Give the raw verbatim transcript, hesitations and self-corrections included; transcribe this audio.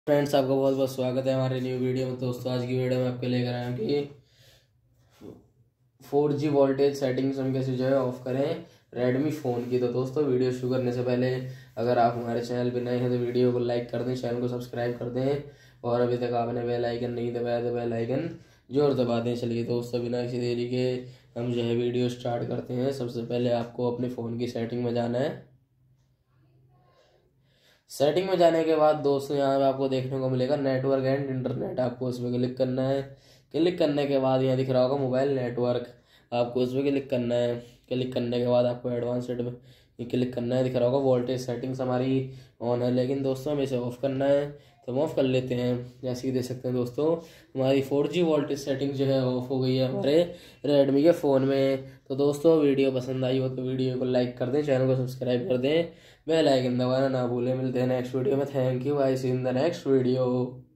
Friends, आपका बहुत बहुत स्वागत है हमारे न्यू वीडियो में। दोस्तों, आज की वीडियो में आपके लेकर आए हैं कि फोर जी वोल्टेज सेटिंग्स हम कैसे जो है ऑफ करें रेडमी फ़ोन की। तो दोस्तों, वीडियो शुरू करने से पहले अगर आप हमारे चैनल पर नए हैं तो वीडियो को लाइक कर दें, चैनल को सब्सक्राइब कर दें और अभी तक आपने बेल आइकन नहीं दबाया तो बेल आइकन जोर दबा दें। चलिए दोस्तों, बिना किसी देरी के हम जो है वीडियो स्टार्ट करते हैं। सबसे पहले आपको अपने फ़ोन की सेटिंग में जाना है। सेटिंग में जाने के बाद दोस्तों, यहाँ पे आपको देखने को मिलेगा नेटवर्क एंड इंटरनेट। आपको उस पर क्लिक करना है। क्लिक करने के बाद यहाँ दिख रहा होगा मोबाइल नेटवर्क, आपको उस पर क्लिक करना है। क्लिक करने के बाद आपको एडवांस्ड में क्लिक करना है। दिख रहा होगा वोल्टेज सेटिंग्स हमारी ऑन है, लेकिन दोस्तों हमें इसे ऑफ करना है, तो हम ऑफ कर लेते हैं। जैसे कि देख सकते हैं दोस्तों, हमारी फोर जी वोल्टेज सेटिंग जो है ऑफ हो गई है हमारे रेडमी के फ़ोन में। तो दोस्तों, वीडियो पसंद आई हो तो वीडियो को लाइक कर दें, चैनल को सब्सक्राइब कर दें, बेल आइकन दबाना ना भूलें। मिलते हैं नेक्स्ट वीडियो में। Thank you, I see in the next video.